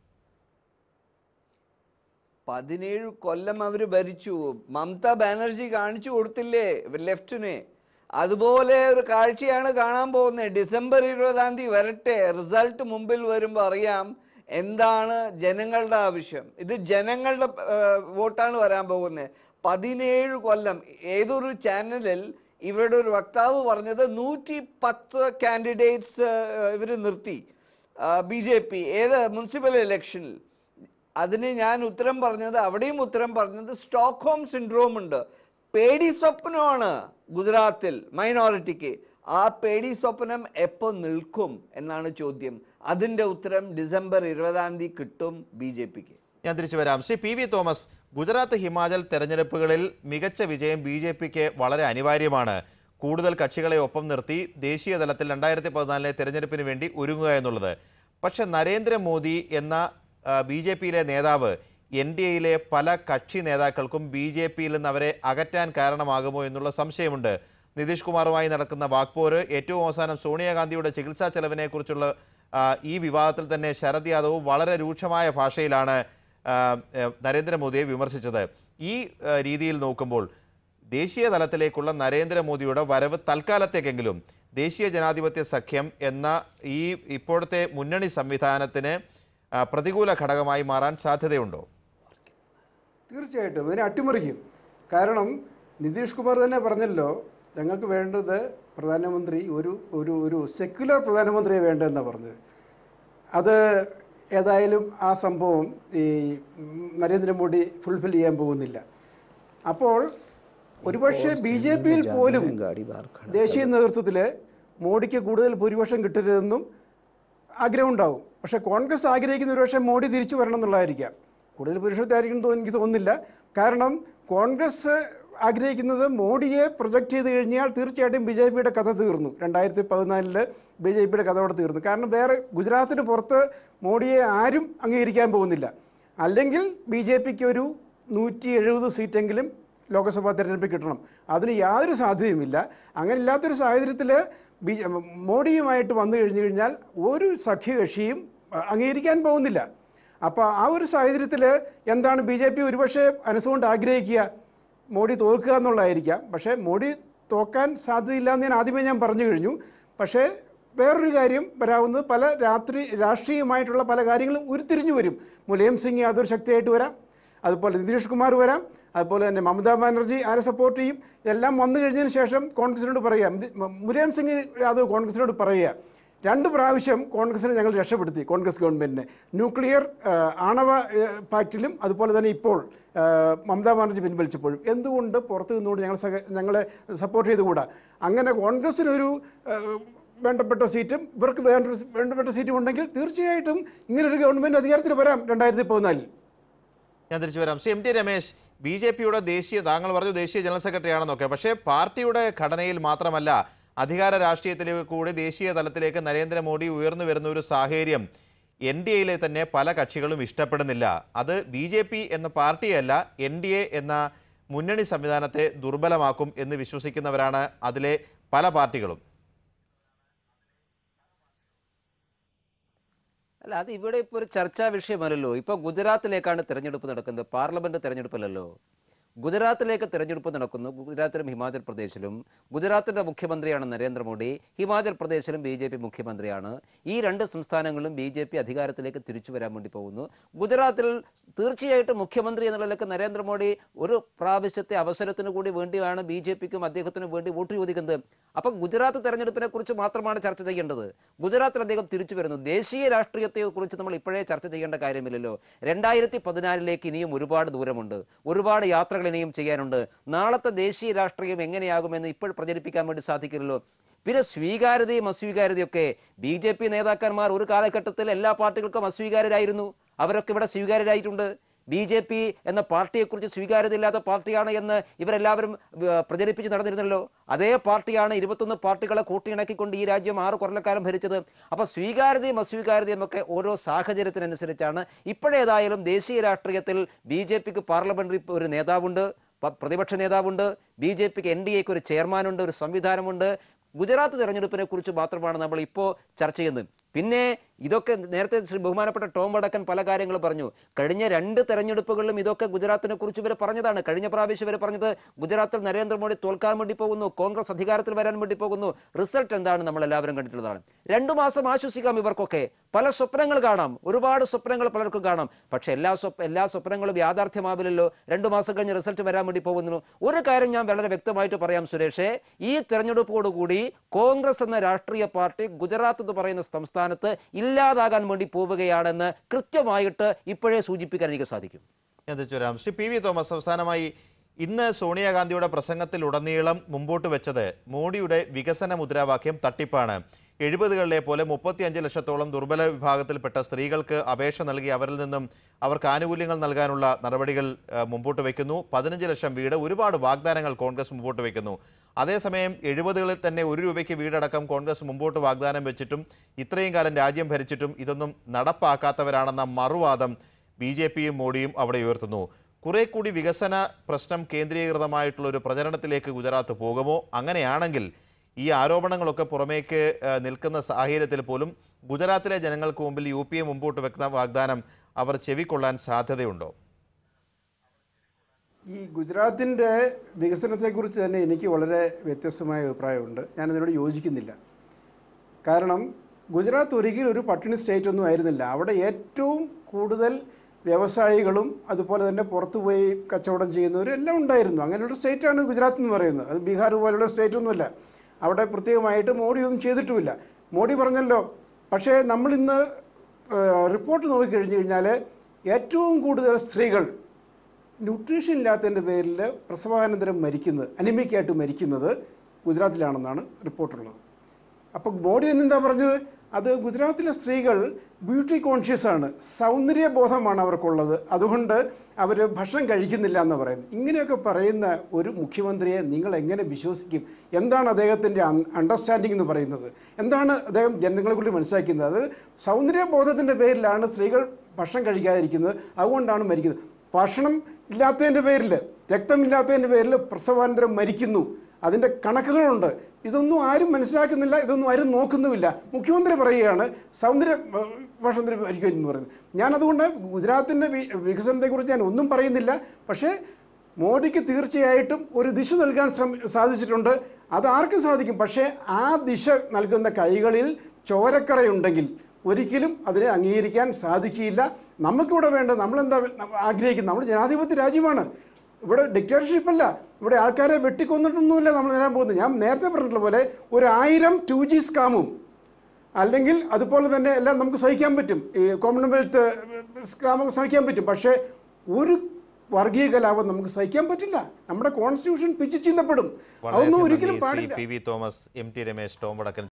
17 കൊല്ലം അവർ ഭരിച്ചു. മമതാ ബാനർജി കാണിച്ചു കൊടുത്തില്ലേ ലെഫ്റ്റിന്? അതുപോലെ ഒരു കാഴ്ചയാണ് കാണാൻ പോകുന്നത്. ഡിസംബർ 20 വരട്ടെ, റിസൾട്ട് മുമ്പിൽ വരുമ്പോൾ അറിയാം എന്താണ് ജനങ്ങളുടെ ആവശ്യം. ഇത് ജനങ്ങളുടെ വോട്ടാണ് വരാൻ പോകുന്നത്. 17 കൊല്ലം. ഏതൊരു ചാനലിൽ ഇവരുടെ ഒരു വക്താവ് പറഞ്ഞത് 110 കാൻഡിഡേറ്റ്സ് ഇവർ നിർത്തി BJP ഏത് മുനിസിപ്പൽ ഇലക്ഷനിൽ. അതിന് ഞാൻ ഉത്തരം പറഞ്ഞത്, അവിടെയും ഉത്തരം പറഞ്ഞത് സ്റ്റോക്ക്ഹോം സിൻഡ്രോം ഉണ്ട്. പേടി സ്വപ്നമാണ് ഗുജറാത്തിൽ മൈനോറിറ്റിക്ക്. ആ പേടി സ്വപ്നം എപ്പോൾ നിൽക്കും എന്നാണ് ചോദ്യം. അതിൻ്റെ ഉത്തരം ഡിസംബർ 20 കിട്ടും BJPക്ക്. ഞാൻ തിരിച്ചു വരാം. ശ്രീ PV തോമസ്, ഗുജറാത്ത് ഹിമാചൽ തെരഞ്ഞെടുപ്പുകളിൽ മികച്ച വിജയം BJPക്ക് വളരെ അനിവാര്യമാണ്. കൂടുതൽ കക്ഷികളെ ഒപ്പം നിർത്തി ദേശീയ തലത്തിൽ 2014 തെരഞ്ഞെടുപ്പിന് വേണ്ടി ഒരുങ്ങുക എന്നുള്ളത്. പക്ഷെ നരേന്ദ്രമോദി എന്ന BJPയിലെ നേതാവ് NDAയിലെ പല കക്ഷി നേതാക്കൾക്കും BJPയിൽ നിന്ന് അവരെ അകറ്റാൻ കാരണമാകുമോ എന്നുള്ള സംശയമുണ്ട്. നിതീഷ് കുമാറുമായി നടക്കുന്ന വാക്പോര്, ഏറ്റവും അവസാനം സോണിയാഗാന്ധിയുടെ ചികിത്സാ ചെലവിനെക്കുറിച്ചുള്ള ഈ വിവാദത്തിൽ തന്നെ ശരദ് യാദവ് വളരെ രൂക്ഷമായ ഭാഷയിലാണ് നരേന്ദ്രമോദിയെ വിമർശിച്ചത്. ഈ രീതിയിൽ നോക്കുമ്പോൾ ദേശീയ തലത്തിലേക്കുള്ള നരേന്ദ്രമോദിയുടെ വരവ് തൽക്കാലത്തേക്കെങ്കിലും ദേശീയ ജനാധിപത്യ സഖ്യം എന്ന ഈ ഇപ്പോഴത്തെ മുന്നണി സംവിധാനത്തിന് പ്രതികൂല ഘടകമായി മാറാൻ സാധ്യതയുണ്ടോ? തീർച്ചയായിട്ടും ഇതിനെ അട്ടിമറിക്കും. കാരണം നിതീഷ് കുമാർ തന്നെ പറഞ്ഞല്ലോ, ഞങ്ങൾക്ക് വേണ്ടത് പ്രധാനമന്ത്രി ഒരു സെക്യുലർ പ്രധാനമന്ത്രിയെ വേണ്ടതെന്നാണ് പറഞ്ഞത്. അത് ഏതായാലും ആ സംഭവം ഈ നരേന്ദ്രമോദി ഫുൾഫിൽ ചെയ്യാൻ പോകുന്നില്ല. അപ്പോൾ ഒരുപക്ഷെ BJPയിൽ പോലും ദേശീയ നേതൃത്വത്തിൽ മോഡിക്ക് കൂടുതൽ ഭൂരിപക്ഷം കിട്ടരുതെന്നും ആഗ്രഹമുണ്ടാവും. പക്ഷേ കോൺഗ്രസ് ആഗ്രഹിക്കുന്ന ഒരുപക്ഷെ മോഡി തിരിച്ചു വരണം എന്നുള്ളതായിരിക്കാം. കൂടുതൽ ഭൂരിപക്ഷത്തായിരിക്കും എനിക്ക് തോന്നുന്നില്ല. കാരണം കോൺഗ്രസ് ആഗ്രഹിക്കുന്നത് മോഡിയെ പ്രൊജക്റ്റ് ചെയ്ത് കഴിഞ്ഞാൽ തീർച്ചയായിട്ടും BJPയുടെ കഥ തീർന്നു. 2014 BJPയുടെ കഥ അവിടെ തീർന്നു. കാരണം വേറെ ഗുജറാത്തിന് പുറത്ത് മോഡിയെ ആരും അംഗീകരിക്കാൻ പോകുന്നില്ല. അല്ലെങ്കിൽ BJPക്ക് ഒരു 170 സീറ്റെങ്കിലും ലോക്സഭാ തെരഞ്ഞെടുപ്പിൽ കിട്ടണം. അതിന് യാതൊരു സാധ്യതയുമില്ല. അങ്ങനെ ഇല്ലാത്തൊരു സാഹചര്യത്തിൽ മോഡിയുമായിട്ട് വന്നു കഴിഞ്ഞു കഴിഞ്ഞാൽ ഒരു സഖ്യകക്ഷിയും അംഗീകരിക്കാൻ പോകുന്നില്ല. അപ്പോൾ ആ ഒരു സാഹചര്യത്തിൽ എന്താണ് BJP ഒരുപക്ഷെ മനസ്സുകൊണ്ട് ആഗ്രഹിക്കുക? മോഡി തോൽക്കുക എന്നുള്ളതായിരിക്കാം. പക്ഷേ മോഡി തോക്കാൻ സാധ്യതയില്ല എന്ന് ഞാൻ പറഞ്ഞു കഴിഞ്ഞു. പക്ഷേ വേറൊരു കാര്യം വരാവുന്നത് പല രാഷ്ട്രീയമായിട്ടുള്ള പല കാര്യങ്ങളും ഉരുത്തിരിഞ്ഞു വരും. മുലായം സിംഗ് യാദവ് ശക്തിയായിട്ട് വരാം, അതുപോലെ നിതീഷ് കുമാർ വരാം, അതുപോലെ തന്നെ മമതാ ബാനർജി ആരെ സപ്പോർട്ട് ചെയ്യും, എല്ലാം വന്നു കഴിഞ്ഞതിന് ശേഷം കോൺഗ്രസിനോട് പറയാം. മുലായം സിംഗ് യാദവ് കോൺഗ്രസിനോട് പറയുക, 2 പ്രാവശ്യം കോൺഗ്രസിനെ ഞങ്ങൾ രക്ഷപ്പെടുത്തി, കോൺഗ്രസ് ഗവൺമെൻറ്റിനെ ന്യൂക്ലിയർ ആണവ പാക്റ്റിലും അതുപോലെ തന്നെ ഇപ്പോൾ മമതാ ബാനർജി പിൻവലിച്ചപ്പോഴും എന്തുകൊണ്ട് പുറത്തു നിന്നുകൊണ്ട് ഞങ്ങളെ സപ്പോർട്ട് ചെയ്തുകൂടാ? അങ്ങനെ കോൺഗ്രസിനൊരു വേണ്ടപ്പെട്ട സീറ്റും ഇവർക്ക് വേണ്ടപ്പെട്ട സീറ്റും ഉണ്ടെങ്കിൽ തീർച്ചയായിട്ടും ഇങ്ങനൊരു ഗവൺമെൻറ് അധികാരത്തിൽ വരാം 2014. ഞാൻ തിരിച്ചു വരാം. ശ്രീ MT രമേശ്, BJPയുടെ താങ്കൾ പറഞ്ഞു ദേശീയ ജനറൽ സെക്രട്ടറി ആണെന്നൊക്കെ, പക്ഷേ പാർട്ടിയുടെ ഘടനയിൽ മാത്രമല്ല അധികാര രാഷ്ട്രീയത്തിലേക്ക് കൂടി ദേശീയ തലത്തിലേക്ക് നരേന്ദ്രമോദി ഉയർന്നു വരുന്ന ഒരു സാഹചര്യം NDAയിലെ തന്നെ പല കക്ഷികളും ഇഷ്ടപ്പെടുന്നില്ല. അത് BJP എന്ന പാർട്ടിയല്ല, NDA എന്ന മുന്നണി സംവിധാനത്തെ ദുർബലമാക്കും എന്ന് വിശ്വസിക്കുന്നവരാണ് അതിലെ പല പാർട്ടികളും. അല്ല, അത് ഇവിടെ ഇപ്പോൾ ഒരു ചർച്ചാ വിഷയമല്ലല്ലോ. ഇപ്പോൾ ഗുജറാത്തിലേക്കാണ് തെരഞ്ഞെടുപ്പ് നടക്കുന്നത്, പാർലമെന്റ് തെരഞ്ഞെടുപ്പിലല്ലോ. ഗുജറാത്തിലേക്ക് തെരഞ്ഞെടുപ്പ് നടക്കുന്നു. ഗുജറാത്തിലും ഹിമാചൽ പ്രദേശിലും. ഗുജറാത്തിന്റെ മുഖ്യമന്ത്രിയാണ് നരേന്ദ്രമോദി, ഹിമാചൽ പ്രദേശിലും BJP മുഖ്യമന്ത്രിയാണ്. ഈ രണ്ട് സംസ്ഥാനങ്ങളിലും BJP അധികാരത്തിലേക്ക് തിരിച്ചു വരാൻ വേണ്ടി പോകുന്നു. ഗുജറാത്തിൽ തീർച്ചയായിട്ടും മുഖ്യമന്ത്രി എന്നുള്ളതിലേക്ക് നരേന്ദ്രമോദി ഒരു പ്രാവശ്യത്തെ അവസരത്തിന് കൂടി വേണ്ടിയാണ് BJPക്കും അദ്ദേഹത്തിനും വേണ്ടി വോട്ട് ചോദിക്കുന്നത്. അപ്പം ഗുജറാത്ത് തെരഞ്ഞെടുപ്പിനെ കുറിച്ച് മാത്രമാണ് ചർച്ച ചെയ്യേണ്ടത്. ഗുജറാത്തിൽ അദ്ദേഹം തിരിച്ചു വരുന്നു. ദേശീയ രാഷ്ട്രീയത്തെ കുറിച്ച് നമ്മൾ ഇപ്പോഴേ ചർച്ച ചെയ്യേണ്ട കാര്യമില്ലല്ലോ. 2014 ഇനിയും ഒരുപാട് ദൂരമുണ്ട്, ഒരുപാട് യാത്രകൾ ഇനിയും ചെയ്യാനുണ്ട്. നാളത്തെ ദേശീയ രാഷ്ട്രീയം എങ്ങനെയാകുമെന്ന് ഇപ്പോൾ പ്രചരിപ്പിക്കാൻ വേണ്ടി സാധിക്കില്ലല്ലോ. പിന്നെ സ്വീകാര്യതയും അസ്വീകാര്യതയൊക്കെ BJP നേതാക്കന്മാർ ഒരു കാലഘട്ടത്തിൽ എല്ലാ പാർട്ടികൾക്കും അസ്വീകാര്യരായിരുന്നു. അവരൊക്കെ ഇവിടെ സ്വീകാര്യരായിട്ടുണ്ട്. BJP എന്ന പാർട്ടിയെക്കുറിച്ച് സ്വീകാര്യതയില്ലാത്ത പാർട്ടിയാണ് എന്ന് ഇവരെല്ലാവരും പ്രചരിപ്പിച്ച് നടന്നിരുന്നല്ലോ. അതേ പാർട്ടിയാണ് 21 പാർട്ടികളെ കൂട്ടിയിണക്കിക്കൊണ്ട് ഈ രാജ്യം 6 കൊല്ലക്കാലം ഭരിച്ചത്. അപ്പൊ സ്വീകാര്യതയും അസ്വീകാര്യതയും ഒക്കെ ഓരോ സാഹചര്യത്തിനനുസരിച്ചാണ്. ഇപ്പോഴേതായാലും ദേശീയ രാഷ്ട്രീയത്തിൽ BJPക്ക് പാർലമെന്ററി ഒരു നേതാവുണ്ട്, പ്രതിപക്ഷ നേതാവുണ്ട്. BJPക്ക് NDAക്ക് ഒരു ചെയർമാനുണ്ട്, ഒരു സംവിധാനമുണ്ട്. ഗുജറാത്ത് തെരഞ്ഞെടുപ്പിനെ കുറിച്ച് മാത്രമാണ് നമ്മൾ ഇപ്പോൾ ചർച്ച ചെയ്യുന്നത്. പിന്നെ ഇതൊക്കെ നേരത്തെ ബഹുമാനപ്പെട്ട ടോം വടക്കൻ പല കാര്യങ്ങളും പറഞ്ഞു. കഴിഞ്ഞ 2 തെരഞ്ഞെടുപ്പുകളിലും ഇതൊക്കെ ഗുജറാത്തിനെ കുറിച്ച് ഇവർ പറഞ്ഞതാണ്. കഴിഞ്ഞ പ്രാവശ്യം ഇവർ പറഞ്ഞത് ഗുജറാത്തിൽ നരേന്ദ്രമോദി തോൽക്കാൻ വേണ്ടി പോകുന്നു, കോൺഗ്രസ് അധികാരത്തിൽ വരാൻ വേണ്ടി പോകുന്നു. റിസൾട്ട് എന്താണ് നമ്മൾ എല്ലാവരും കണ്ടിട്ടുള്ളതാണ്. 2 മാസം ആശ്വസിക്കാം ഇവർക്കൊക്കെ, പല സ്വപ്നങ്ങൾ കാണാം, ഒരുപാട് സ്വപ്നങ്ങൾ പലർക്കും കാണാം. പക്ഷെ എല്ലാ സ്വപ്നങ്ങളും യാഥാർത്ഥ്യമാവില്ലല്ലോ. 2 മാസം കഴിഞ്ഞ് റിസൾട്ട് വരാൻ വേണ്ടി പോകുന്നു. ഒരു കാര്യം ഞാൻ വളരെ വ്യക്തമായിട്ട് പറയാം സുരേഷേ, ഈ തെരഞ്ഞെടുപ്പോടുകൂടി കോൺഗ്രസ് എന്ന രാഷ്ട്രീയ പാർട്ടി ഗുജറാത്ത് എന്ന് പറയുന്ന സംസ്ഥാനത്ത് ഇല്ലാതാകാൻ വേണ്ടി പോവുകയാണെന്ന് കൃത്യമായിട്ട് ഇപ്പോഴേ സൂചിപ്പിക്കാൻ എനിക്ക് സാധിക്കും. ശ്രീ PV തോമസ്, അവസാനമായി ഇന്ന് സോണിയാഗാന്ധിയുടെ പ്രസംഗത്തിലുടനീളം മുമ്പോട്ട് വെച്ചത് മോഡിയുടെ വികസന മുദ്രാവാക്യം തട്ടിപ്പാണ്. 70കളിലെ പോലെ 35 ലക്ഷത്തോളം ദുർബല വിഭാഗത്തിൽപ്പെട്ട സ്ത്രീകൾക്ക് അപേക്ഷ നൽകി അവരിൽ നിന്നും അവർക്ക് ആനുകൂല്യങ്ങൾ നൽകാനുള്ള നടപടികൾ മുമ്പോട്ട് വയ്ക്കുന്നു. 15 ലക്ഷം വീട്, ഒരുപാട് വാഗ്ദാനങ്ങൾ കോൺഗ്രസ് മുമ്പോട്ട് വയ്ക്കുന്നു. അതേസമയം 70കളിൽ തന്നെ 1 രൂപയ്ക്ക് വീടടക്കം കോൺഗ്രസ് മുമ്പോട്ട് വാഗ്ദാനം വെച്ചിട്ടും ഇത്രയും കാലം രാജ്യം ഭരിച്ചിട്ടും ഇതൊന്നും നടപ്പാക്കാത്തവരാണെന്ന മറുവാദം BJPയും മോഡിയും അവിടെ ഉയർത്തുന്നു. കുറെ കൂടി വികസന പ്രശ്നം കേന്ദ്രീകൃതമായിട്ടുള്ള ഒരു പ്രചരണത്തിലേക്ക് ഗുജറാത്ത് പോകുമോ? അങ്ങനെയാണെങ്കിൽ ഈ ആരോപണങ്ങളൊക്കെ പുറമേക്ക് നിൽക്കുന്ന സാഹചര്യത്തിൽ പോലും ഗുജറാത്തിലെ ജനങ്ങൾക്ക് മുമ്പിൽ UPA മുമ്പോട്ട് വെക്കുന്ന വാഗ്ദാനം അവർ ചെവിക്കൊള്ളാൻ സാധ്യതയുണ്ടോ? ഈ ഗുജറാത്തിൻ്റെ വികസനത്തെക്കുറിച്ച് തന്നെ എനിക്ക് വളരെ വ്യത്യസ്തമായ അഭിപ്രായമുണ്ട്. ഞാനതിനോട് യോജിക്കുന്നില്ല. കാരണം ഗുജറാത്ത് ഒരിക്കലും ഒരു പട്ടിണി സ്റ്റേറ്റ് ഒന്നും ആയിരുന്നില്ല. അവിടെ ഏറ്റവും കൂടുതൽ വ്യവസായികളും അതുപോലെ തന്നെ പുറത്തുപോയി കച്ചവടം ചെയ്യുന്നവരും എല്ലാം ഉണ്ടായിരുന്നു. അങ്ങനെയുള്ള സ്റ്റേറ്റാണ് ഗുജറാത്ത് എന്ന് പറയുന്നത്. അത് ബീഹാർ പോലുള്ള സ്റ്റേറ്റ് ഒന്നുമല്ല. അവിടെ പ്രത്യേകമായിട്ട് മോഡി ഒന്നും ചെയ്തിട്ടുമില്ല. മോഡി പറഞ്ഞല്ലോ. പക്ഷേ നമ്മളിന്ന് റിപ്പോർട്ട് നോക്കിക്കഴിഞ്ഞു കഴിഞ്ഞാൽ ഏറ്റവും കൂടുതൽ സ്ത്രീകൾ ന്യൂട്രീഷൻ ഇല്ലാത്തതിൻ്റെ പേരിൽ പ്രസവാനന്തരം മരിക്കുന്നത്, അനിമിക്കായിട്ട് മരിക്കുന്നത് ഗുജറാത്തിലാണെന്നാണ് റിപ്പോർട്ടുള്ളത്. അപ്പോൾ മോഡി എന്താ പറഞ്ഞത്? അത് ഗുജറാത്തിലെ സ്ത്രീകൾ ബ്യൂട്ടി കോൺഷ്യസ് ആണ്, സൗന്ദര്യബോധമാണ് അവർക്കുള്ളത്, അതുകൊണ്ട് അവർ ഭക്ഷണം കഴിക്കുന്നില്ല എന്ന് പറയുന്നത്. ഇങ്ങനെയൊക്കെ പറയുന്ന ഒരു മുഖ്യമന്ത്രിയെ നിങ്ങൾ എങ്ങനെ വിശ്വസിക്കും? എന്താണ് അദ്ദേഹത്തിൻ്റെ അണ്ടർസ്റ്റാൻഡിംഗ് എന്ന് പറയുന്നത്? എന്താണ് അദ്ദേഹം ജനങ്ങളെ കൂടി മനസ്സിലാക്കുന്നത്? അത് സൗന്ദര്യബോധത്തിൻ്റെ പേരിലാണ് സ്ത്രീകൾ ഭക്ഷണം കഴിക്കാതിരിക്കുന്നത്, അതുകൊണ്ടാണ് മരിക്കുന്നത്. ഭക്ഷണം ഇല്ലാത്തതിൻ്റെ പേരിൽ, രക്തമില്ലാത്തതിൻ്റെ പേരിൽ പ്രസവാനന്തരം മരിക്കുന്നു. അതിൻ്റെ കണക്കുകളുണ്ട്. ഇതൊന്നും ആരും മനസ്സിലാക്കുന്നില്ല, ഇതൊന്നും ആരും നോക്കുന്നുമില്ല. മുഖ്യമന്ത്രി പറയുകയാണ് ഭക്ഷണത്തിന് മരിക്കുമെന്ന് പറയുന്നത്. ഞാനതുകൊണ്ട് ഗുജറാത്തിൻ്റെ വികസനത്തെക്കുറിച്ച് ഞാൻ ഒന്നും പറയുന്നില്ല. പക്ഷേ മോഡിക്ക് തീർച്ചയായിട്ടും ഒരു ദിശ നൽകാൻ സാധിച്ചിട്ടുണ്ട്. അത് ആർക്കും സാധിക്കും. പക്ഷേ ആ ദിശ നൽകുന്ന കൈകളിൽ ചോരക്കറയുണ്ടെങ്കിൽ ഒരിക്കലും അതിനെ അംഗീകരിക്കാൻ സാധിക്കില്ല. നമുക്കിവിടെ വേണ്ട, നമ്മളെന്താ ആഗ്രഹിക്കുന്നത്? നമ്മൾ ജനാധിപത്യ രാജ്യമാണ്. ഇവിടെ ഡിക്റ്റേറ്റർഷിപ്പ് അല്ല. ഇവിടെ ആൾക്കാരെ വെട്ടിക്കൊന്നിട്ടൊന്നുമില്ല നമ്മൾ നേടാൻ പോകുന്നത്. ഞാൻ നേരത്തെ പറഞ്ഞിട്ടുള്ള പോലെ 1000 2G സ്കാമും അല്ലെങ്കിൽ അതുപോലെ തന്നെ എല്ലാം നമുക്ക് സഹിക്കാൻ പറ്റും. ഈ കോമൺവെൽത്ത് സ്കാമൊക്കെ സഹിക്കാൻ പറ്റും. പക്ഷേ ഒരു വർഗീയ കലാപം നമുക്ക് സഹിക്കാൻ പറ്റില്ല. നമ്മുടെ കോൺസ്റ്റിറ്റ്യൂഷൻ പിച്ച് ചിന്തപ്പെടും. അതൊന്നും ഒരിക്കലും പാടില്ല. PV തോമസ്, MT രമേശ്, ടോം വടക്കൻ